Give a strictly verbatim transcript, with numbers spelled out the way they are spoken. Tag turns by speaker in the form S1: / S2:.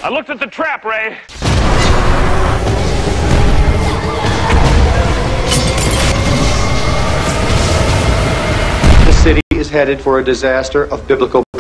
S1: I looked at the trap, Ray.
S2: The city is headed for a disaster of biblical